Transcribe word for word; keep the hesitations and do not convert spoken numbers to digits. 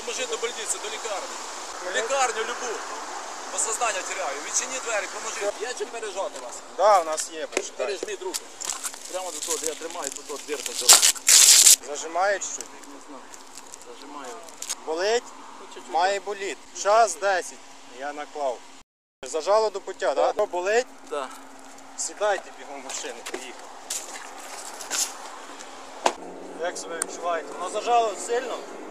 поможіть до больниці, до лікарні. В лікарню любу. Бо сознання теряю. Відчиніть двері, поможіть. Є чим пережати вас? Так, да, у нас є, почекай. Пережміть руку. Прямо до того, де я тримаю, тут от дірка здорова. Зажимає чуть? Не знаю. Зажимаю. Болить? Ну, чуть-чуть. Має боліти. Час десять. Я наклав. Зажало до пуття, так? Да? Болить? Так. Сідайте бігом в машину, поїхали. Як себе відчуваєте? Воно зажало сильно?